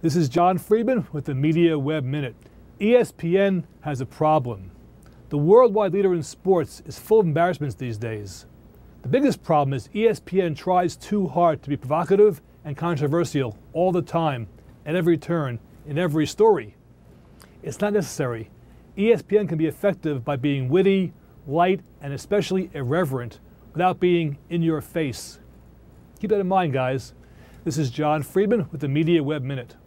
This is John Friedman with the Media Web Minute. ESPN has a problem. The worldwide leader in sports is full of embarrassments these days. The biggest problem is ESPN tries too hard to be provocative and controversial all the time, at every turn, in every story. It's not necessary. ESPN can be effective by being witty, light, and especially irreverent without being in your face. Keep that in mind, guys. This is John Friedman with the Media Web Minute.